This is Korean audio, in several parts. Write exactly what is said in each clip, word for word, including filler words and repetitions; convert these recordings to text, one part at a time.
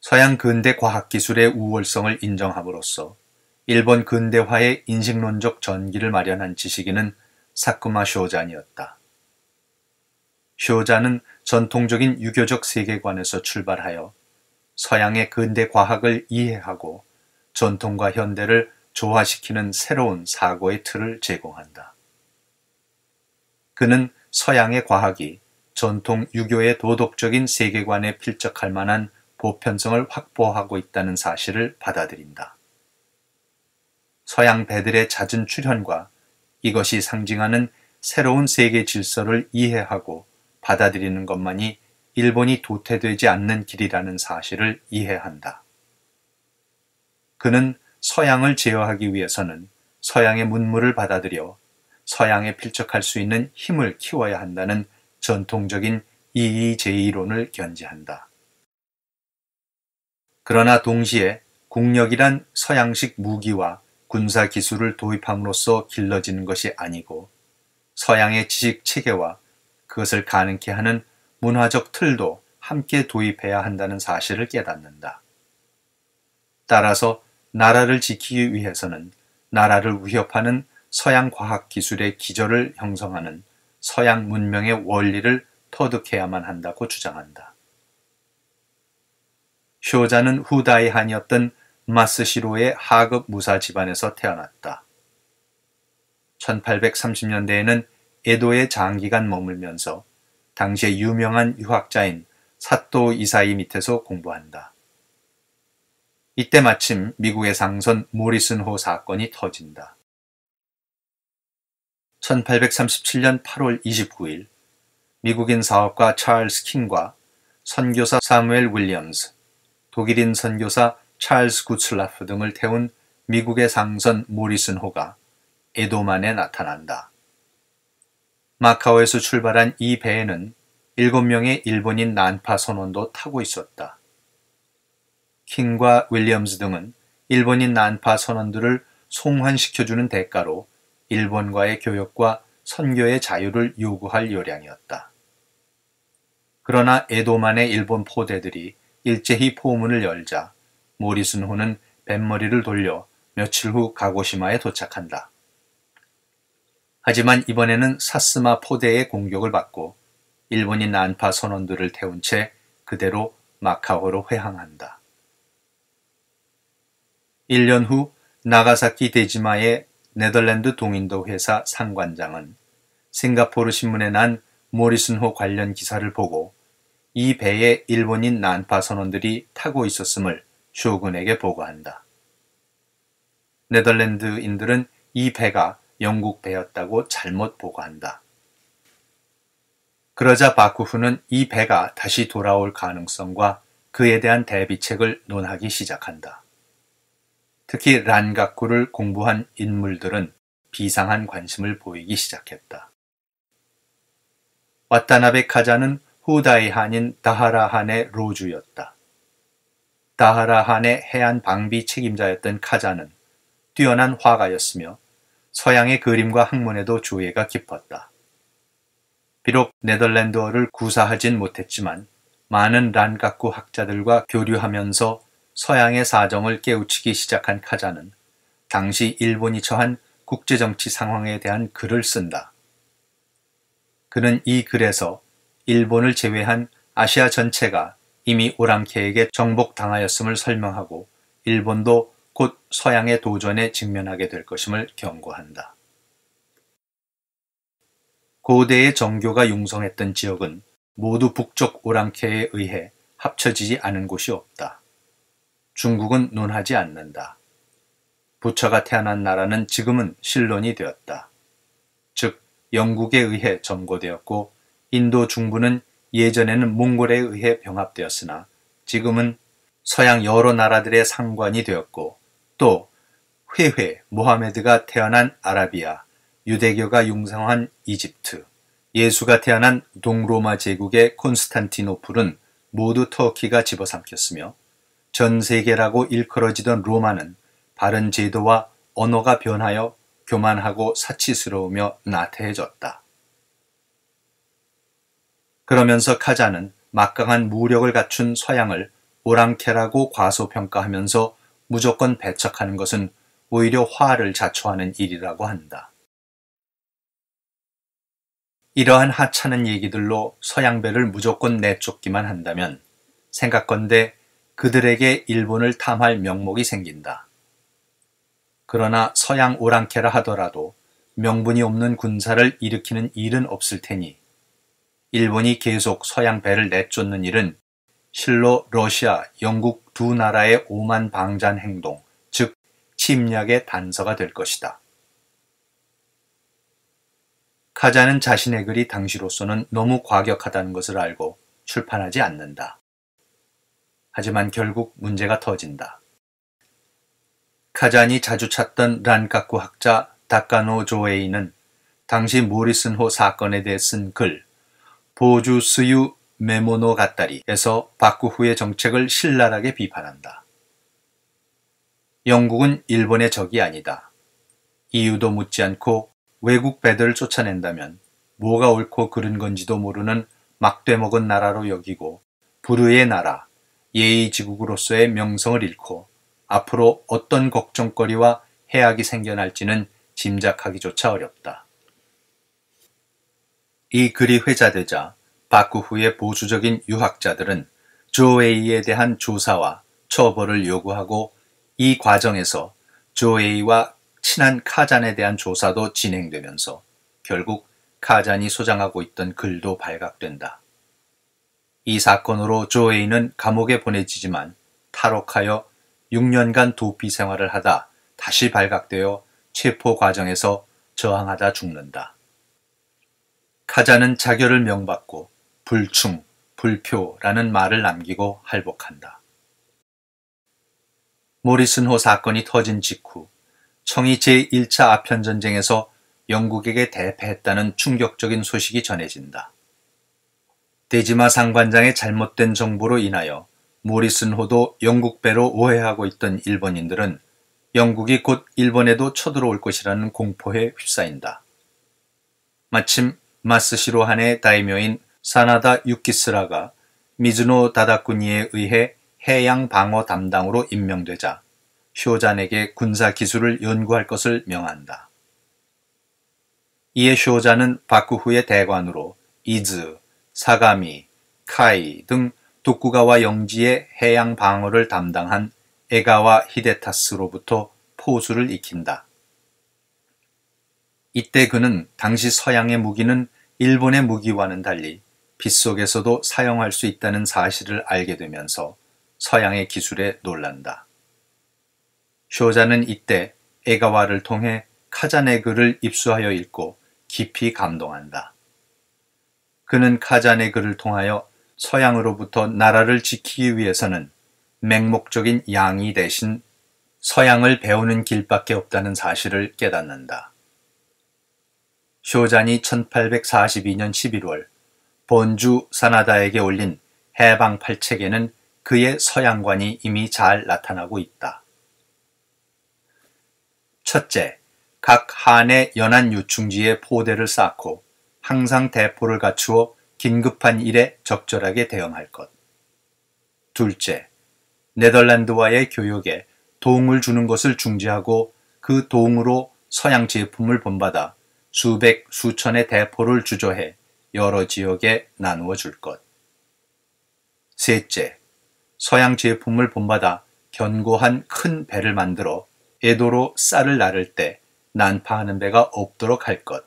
서양 근대 과학기술의 우월성을 인정함으로써 일본 근대화의 인식론적 전기를 마련한 지식인은 사쿠마 쇼잔이었다. 쇼잔은 전통적인 유교적 세계관에서 출발하여 서양의 근대 과학을 이해하고 전통과 현대를 조화시키는 새로운 사고의 틀을 제공한다. 그는 서양의 과학이 전통 유교의 도덕적인 세계관에 필적할 만한 보편성을 확보하고 있다는 사실을 받아들인다. 서양 배들의 잦은 출현과 이것이 상징하는 새로운 세계 질서를 이해하고 받아들이는 것만이 일본이 도태되지 않는 길이라는 사실을 이해한다. 그는 서양을 제어하기 위해서는 서양의 문물을 받아들여 서양에 필적할 수 있는 힘을 키워야 한다는 전통적인 이의제의론을 견지한다. 그러나 동시에 국력이란 서양식 무기와 군사 기술을 도입함으로써 길러지는 것이 아니고 서양의 지식 체계와 그것을 가능케 하는 문화적 틀도 함께 도입해야 한다는 사실을 깨닫는다. 따라서 나라를 지키기 위해서는 나라를 위협하는 서양 과학 기술의 기저를 형성하는 서양 문명의 원리를 터득해야만 한다고 주장한다. 쇼자는 후다이 한이었던 마스시로의 하급 무사 집안에서 태어났다. 천팔백삼십 년대에는 에도에 장기간 머물면서 당시의 유명한 유학자인 사또 이사이 밑에서 공부한다. 이때 마침 미국의 상선 모리슨호 사건이 터진다. 천팔백삼십칠 년 팔월 이십구일 미국인 사업가 찰스 킹과 선교사 사무엘 윌리엄스, 독일인 선교사 찰스 구츠라프 등을 태운 미국의 상선 모리슨호가 에도만에 나타난다. 마카오에서 출발한 이 배에는 일곱 명의 일본인 난파 선원도 타고 있었다. 킹과 윌리엄스 등은 일본인 난파 선원들을 송환시켜주는 대가로 일본과의 교역과 선교의 자유를 요구할 요량이었다. 그러나 에도만의 일본 포대들이 일제히 포문을 열자 모리슨호는 뱃머리를 돌려 며칠 후 가고시마에 도착한다. 하지만 이번에는 사스마 포대의 공격을 받고 일본인 난파 선원들을 태운 채 그대로 마카오로 회항한다. 일 년 후 나가사키 데지마의 네덜란드 동인도 회사 상관장은 싱가포르 신문에 난 모리슨호 관련 기사를 보고 이 배에 일본인 난파 선원들이 타고 있었음을 쇼군에게 보고한다. 네덜란드인들은 이 배가 영국 배였다고 잘못 보고한다. 그러자 바쿠후는 이 배가 다시 돌아올 가능성과 그에 대한 대비책을 논하기 시작한다. 특히 란가쿠를 공부한 인물들은 비상한 관심을 보이기 시작했다. 와타나베 카자는 후다이 한인 다하라 한의 로주였다. 다하라 한의 해안 방비 책임자였던 카자는 뛰어난 화가였으며 서양의 그림과 학문에도 조예가 깊었다. 비록 네덜란드어를 구사하진 못했지만 많은 란가쿠 학자들과 교류하면서 서양의 사정을 깨우치기 시작한 카자는 당시 일본이 처한 국제정치 상황에 대한 글을 쓴다. 그는 이 글에서 일본을 제외한 아시아 전체가 이미 오랑캐에게 정복당하였음을 설명하고 일본도 곧 서양의 도전에 직면하게 될 것임을 경고한다. 고대의 정교가 융성했던 지역은 모두 북쪽 오랑캐에 의해 합쳐지지 않은 곳이 없다. 중국은 논하지 않는다. 부처가 태어난 나라는 지금은 신론이 되었다. 즉 영국에 의해 점거되었고 인도 중부는 예전에는 몽골에 의해 병합되었으나 지금은 서양 여러 나라들의 상관이 되었고 또 회회 모하메드가 태어난 아라비아, 유대교가 융성한 이집트, 예수가 태어난 동로마 제국의 콘스탄티노플은 모두 터키가 집어삼켰으며 전 세계라고 일컬어지던 로마는 바른 제도와 언어가 변하여 교만하고 사치스러우며 나태해졌다. 그러면서 카자는 막강한 무력을 갖춘 서양을 오랑캐라고 과소평가하면서 무조건 배척하는 것은 오히려 화를 자초하는 일이라고 한다. 이러한 하찮은 얘기들로 서양배를 무조건 내쫓기만 한다면 생각건대 그들에게 일본을 탐할 명목이 생긴다. 그러나 서양 오랑캐라 하더라도 명분이 없는 군사를 일으키는 일은 없을 테니 일본이 계속 서양 배를 내쫓는 일은 실로 러시아, 영국 두 나라의 오만방잔 행동, 즉 침략의 단서가 될 것이다. 카자는 자신의 글이 당시로서는 너무 과격하다는 것을 알고 출판하지 않는다. 하지만 결국 문제가 터진다. 카잔이 자주 찾던 란카쿠 학자 다카노 조에이는 당시 모리슨호 사건에 대해 쓴 글 보주스유 메모노가타리에서 바쿠후의 정책을 신랄하게 비판한다. 영국은 일본의 적이 아니다. 이유도 묻지 않고 외국 배들을 쫓아낸다면 뭐가 옳고 그른 건지도 모르는 막되먹은 나라로 여기고 불의의 나라, 예의지국으로서의 명성을 잃고 앞으로 어떤 걱정거리와 해악이 생겨날지는 짐작하기조차 어렵다. 이 글이 회자되자 바쿠후의 보수적인 유학자들은 조에이에 대한 조사와 처벌을 요구하고 이 과정에서 조에이와 친한 카잔에 대한 조사도 진행되면서 결국 카잔이 소장하고 있던 글도 발각된다. 이 사건으로 조에이는 감옥에 보내지지만 탈옥하여 육 년간 도피 생활을 하다 다시 발각되어 체포 과정에서 저항하다 죽는다. 카잔은 자결을 명받고 불충, 불표라는 말을 남기고 할복한다. 모리슨호 사건이 터진 직후 청이 제일 차 아편전쟁에서 영국에게 대패했다는 충격적인 소식이 전해진다. 데지마 상관장의 잘못된 정보로 인하여 모리슨호도 영국배로 오해하고 있던 일본인들은 영국이 곧 일본에도 쳐들어올 것이라는 공포에 휩싸인다. 마침 마스시로 한의 다이묘인 사나다 유키스라가 미즈노 다다쿠니에 의해 해양 방어 담당으로 임명되자 쇼잔에게 군사 기술을 연구할 것을 명한다. 이에 쇼잔은 바쿠후의 대관으로 이즈, 사가미, 카이 등 도쿠가와 영지의 해양 방어를 담당한 에가와 히데타스로부터 포수를 익힌다. 이때 그는 당시 서양의 무기는 일본의 무기와는 달리 빗속에서도 사용할 수 있다는 사실을 알게 되면서 서양의 기술에 놀란다. 쇼자는 이때 에가와를 통해 카잔의 글을 입수하여 읽고 깊이 감동한다. 그는 카잔의 글을 통하여 서양으로부터 나라를 지키기 위해서는 맹목적인 양이 대신 서양을 배우는 길밖에 없다는 사실을 깨닫는다. 쇼잔이 천팔백사십이 년 십일월 본주 사나다에게 올린 해방팔책에는 그의 서양관이 이미 잘 나타나고 있다. 첫째, 각 한의 연안 유충지에 포대를 쌓고 항상 대포를 갖추어 긴급한 일에 적절하게 대응할 것. 둘째, 네덜란드와의 교역에 도움을 주는 것을 중지하고 그 도움으로 서양 제품을 본받아 수백, 수천의 대포를 주조해 여러 지역에 나누어 줄 것. 셋째, 서양 제품을 본받아 견고한 큰 배를 만들어 애도로 쌀을 나를 때 난파하는 배가 없도록 할 것.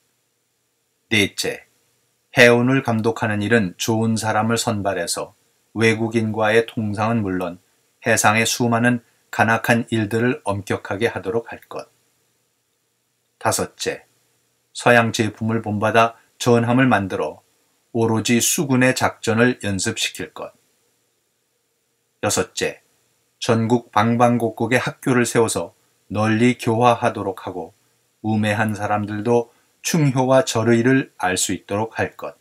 넷째, 해운을 감독하는 일은 좋은 사람을 선발해서 외국인과의 통상은 물론 해상의 수많은 간악한 일들을 엄격하게 하도록 할 것. 다섯째, 서양 제품을 본받아 전함을 만들어 오로지 수군의 작전을 연습시킬 것. 여섯째, 전국 방방곡곡에 학교를 세워서 널리 교화하도록 하고 우매한 사람들도 충효와 절의를 알 수 있도록 할 것.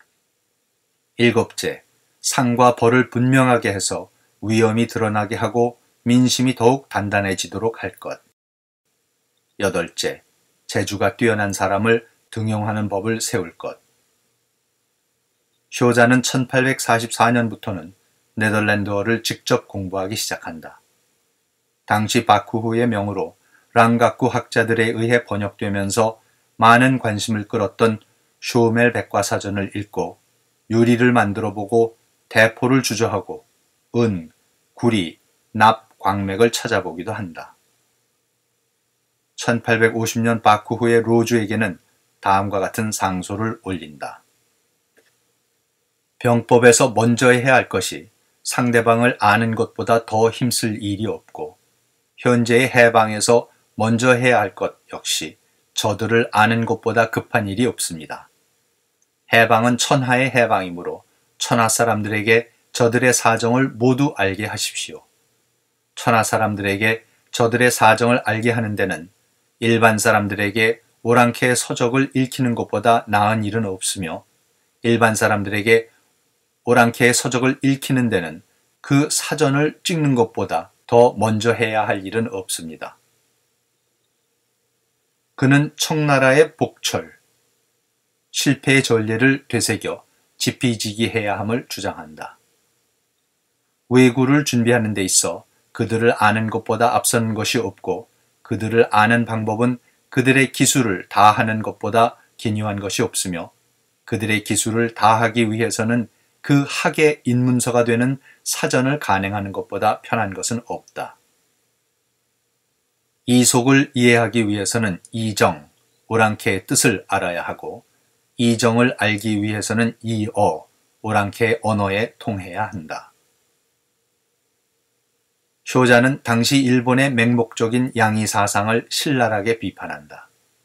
일곱째, 상과 벌을 분명하게 해서 위험이 드러나게 하고 민심이 더욱 단단해지도록 할 것. 여덟째, 재주가 뛰어난 사람을 등용하는 법을 세울 것. 쇼자는 천팔백사십사 년부터는 네덜란드어를 직접 공부하기 시작한다. 당시 바쿠후의 명으로 랑가쿠 학자들에 의해 번역되면서 많은 관심을 끌었던 쇼멜 백과사전을 읽고 유리를 만들어 보고 대포를 주저하고 은, 구리, 납, 광맥을 찾아보기도 한다. 천팔백오십 년 바쿠후의 로주에게는 다음과 같은 상소를 올린다. 병법에서 먼저 해야 할 것이 상대방을 아는 것보다 더 힘쓸 일이 없고 현재의 해방에서 먼저 해야 할 것 역시 저들을 아는 것보다 급한 일이 없습니다. 해방은 천하의 해방이므로 천하 사람들에게 저들의 사정을 모두 알게 하십시오. 천하 사람들에게 저들의 사정을 알게 하는 데는 일반 사람들에게 오랑캐의 서적을 읽히는 것보다 나은 일은 없으며 일반 사람들에게 오랑캐의 서적을 읽히는 데는 그 사전을 찍는 것보다 더 먼저 해야 할 일은 없습니다. 그는 청나라의 복철, 실패의 전례를 되새겨 지피지기해야 함을 주장한다. 왜구를 준비하는 데 있어 그들을 아는 것보다 앞서는 것이 없고 그들을 아는 방법은 그들의 기술을 다하는 것보다 기묘한 것이 없으며 그들의 기술을 다하기 위해서는 그 학의 입문서가 되는 사전을 간행하는 것보다 편한 것은 없다. 이속을 이해하기 위해서는 이정, 오랑캐의 뜻을 알아야 하고 이정을 알기 위해서는 이어, 오랑캐의 언어에 통해야 한다. 쇼자는 당시 일본의 맹목적인 양의 사상을 신랄하게 비판한다.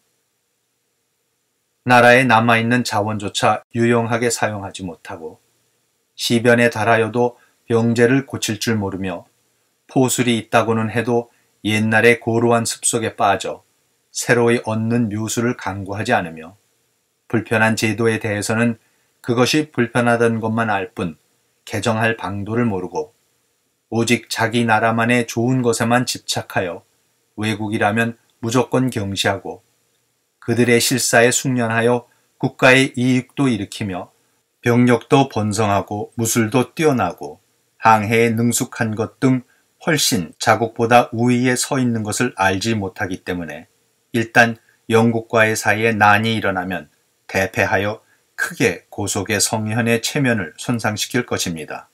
나라에 남아있는 자원조차 유용하게 사용하지 못하고 시변에 달하여도 병제를 고칠 줄 모르며 포술이 있다고는 해도 옛날의 고루한 습속에 빠져 새로이 얻는 묘수를 강구하지 않으며 불편한 제도에 대해서는 그것이 불편하던 것만 알 뿐 개정할 방도를 모르고 오직 자기 나라만의 좋은 것에만 집착하여 외국이라면 무조건 경시하고 그들의 실사에 숙련하여 국가의 이익도 일으키며 병력도 번성하고 무술도 뛰어나고 항해에 능숙한 것 등 훨씬 자국보다 우위에 서 있는 것을 알지 못하기 때문에 일단 영국과의 사이에 난이 일어나면 대패하여 크게 고속의 성현의 체면을 손상시킬 것입니다.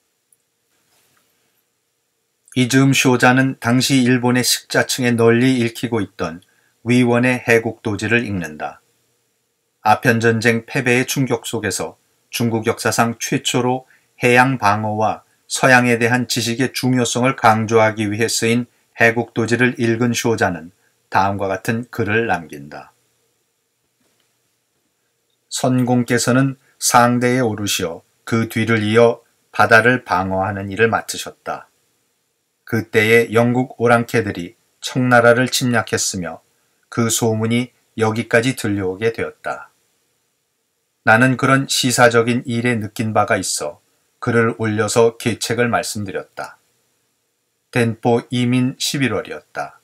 이 즈음 쇼자는 당시 일본의 식자층에 널리 읽히고 있던 위원의 해국도지를 읽는다. 아편전쟁 패배의 충격 속에서 중국 역사상 최초로 해양 방어와 서양에 대한 지식의 중요성을 강조하기 위해 쓰인 해국도지를 읽은 쇼자는 다음과 같은 글을 남긴다. 선공께서는 상대에 오르시어 그 뒤를 이어 바다를 방어하는 일을 맡으셨다. 그때에 영국 오랑캐들이 청나라를 침략했으며 그 소문이 여기까지 들려오게 되었다. 나는 그런 시사적인 일에 느낀 바가 있어 글을 올려서 계책을 말씀드렸다. 덴포 이민 십일월이었다.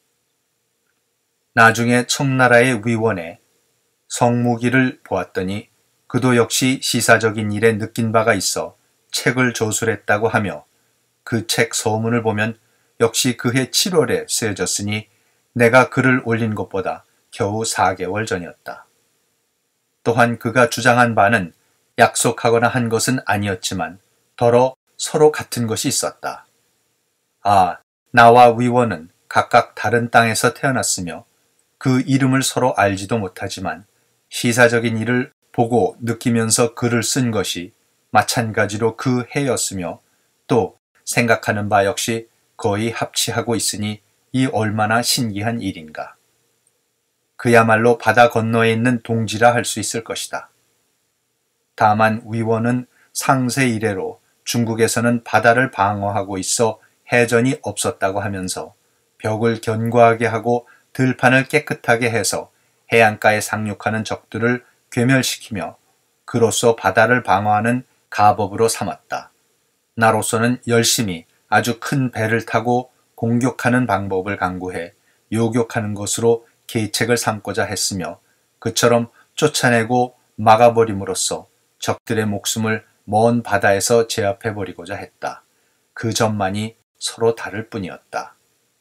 나중에 청나라의 위원에 성무기를 보았더니 그도 역시 시사적인 일에 느낀 바가 있어 책을 조술했다고 하며 그 책 서문을 보면 역시 그해 칠월에 쓰여졌으니 내가 글을 올린 것보다 겨우 사 개월 전이었다. 또한 그가 주장한 바는 약속하거나 한 것은 아니었지만 더러 서로 같은 것이 있었다. 아, 나와 위원은 각각 다른 땅에서 태어났으며 그 이름을 서로 알지도 못하지만 시사적인 일을 보고 느끼면서 글을 쓴 것이 마찬가지로 그 해였으며 또 생각하는 바 역시 거의 합치하고 있으니 이 얼마나 신기한 일인가. 그야말로 바다 건너에 있는 동지라 할 수 있을 것이다. 다만 위원은 상세 이래로 중국에서는 바다를 방어하고 있어 해전이 없었다고 하면서 벽을 견고하게 하고 들판을 깨끗하게 해서 해안가에 상륙하는 적들을 괴멸시키며 그로써 바다를 방어하는 가법으로 삼았다. 나로서는 열심히 아주 큰 배를 타고 공격하는 방법을 강구해 요격하는 것으로 계책을 삼고자 했으며 그처럼 쫓아내고 막아버림으로써 적들의 목숨을 먼 바다에서 제압해버리고자 했다. 그 점만이 서로 다를 뿐이었다.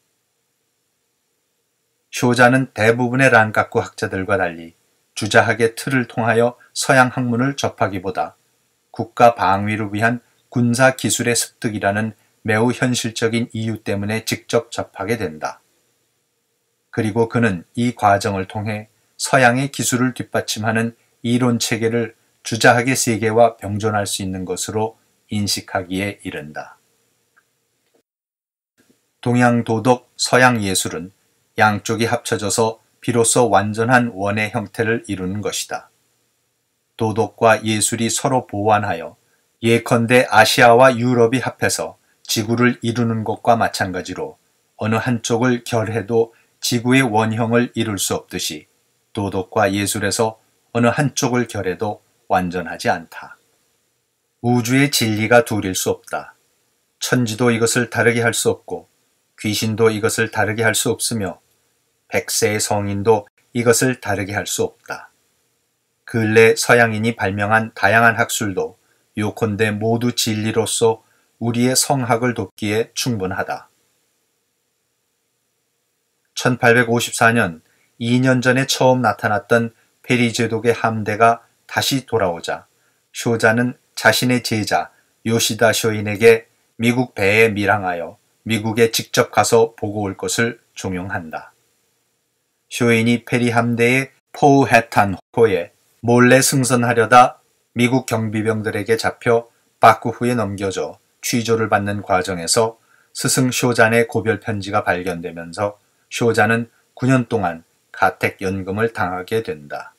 쇼자는 대부분의 란가쿠 학자들과 달리 주자학의 틀을 통하여 서양 학문을 접하기보다 국가 방위를 위한 군사 기술의 습득이라는 매우 현실적인 이유 때문에 직접 접하게 된다. 그리고 그는 이 과정을 통해 서양의 기술을 뒷받침하는 이론 체계를 주자학의 세계와 병존할 수 있는 것으로 인식하기에 이른다. 동양 도덕, 서양 예술은 양쪽이 합쳐져서 비로소 완전한 원의 형태를 이루는 것이다. 도덕과 예술이 서로 보완하여 예컨대 아시아와 유럽이 합해서 지구를 이루는 것과 마찬가지로 어느 한쪽을 결해도 지구의 원형을 이룰 수 없듯이 도덕과 예술에서 어느 한쪽을 결해도 완전하지 않다. 우주의 진리가 둘일 수 없다. 천지도 이것을 다르게 할 수 없고 귀신도 이것을 다르게 할 수 없으며 백세의 성인도 이것을 다르게 할 수 없다. 근래 서양인이 발명한 다양한 학술도 요컨대 모두 진리로서 우리의 성학을 돕기에 충분하다. 천팔백오십사 년 이 년 전에 처음 나타났던 페리 제독의 함대가 다시 돌아오자 쇼자는 자신의 제자 요시다 쇼인에게 미국 배에 밀항하여 미국에 직접 가서 보고 올 것을 종용한다. 쇼인이 페리 함대의 포우해탄 호에 몰래 승선하려다 미국 경비병들에게 잡혀 바쿠후에 넘겨져 취조를 받는 과정에서 스승 쇼잔의 고별 편지가 발견되면서 쇼자는 구 년 동안 가택연금을 당하게 된다.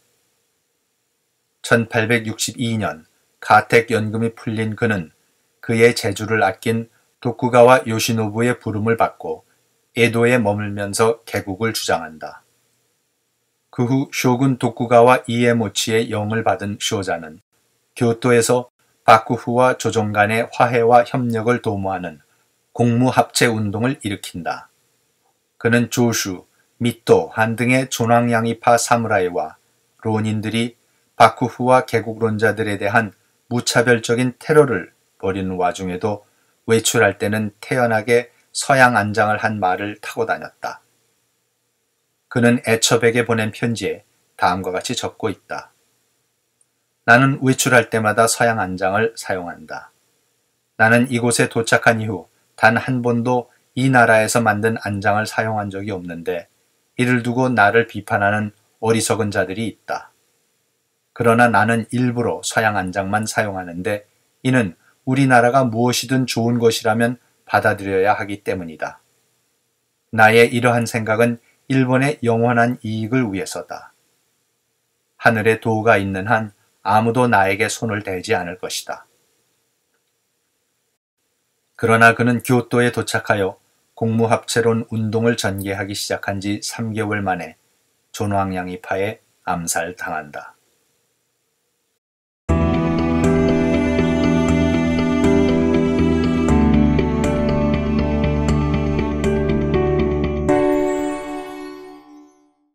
천팔백육십이 년 가택연금이 풀린 그는 그의 재주를 아낀 도쿠가와 요시노부의 부름을 받고 에도에 머물면서 개국을 주장한다. 그 후 쇼군 도쿠가와 이에모치의 영을 받은 쇼자는 교토에서 바쿠후와 조정 간의 화해와 협력을 도모하는 공무합체 운동을 일으킨다. 그는 조슈, 미토, 한 등의 존왕양이파 사무라이와 론인들이 바쿠후와 개국론자들에 대한 무차별적인 테러를 벌이는 와중에도 외출할 때는 태연하게 서양 안장을 한 말을 타고 다녔다. 그는 애처백에 보낸 편지에 다음과 같이 적고 있다. 나는 외출할 때마다 서양 안장을 사용한다. 나는 이곳에 도착한 이후 단 한 번도 이 나라에서 만든 안장을 사용한 적이 없는데 이를 두고 나를 비판하는 어리석은 자들이 있다. 그러나 나는 일부러 서양 안장만 사용하는데 이는 우리나라가 무엇이든 좋은 것이라면 받아들여야 하기 때문이다. 나의 이러한 생각은 일본의 영원한 이익을 위해서다. 하늘에 도가 있는 한 아무도 나에게 손을 대지 않을 것이다. 그러나 그는 교토에 도착하여 공무합체론 운동을 전개하기 시작한 지 삼 개월 만에 존왕양이파에 암살당한다.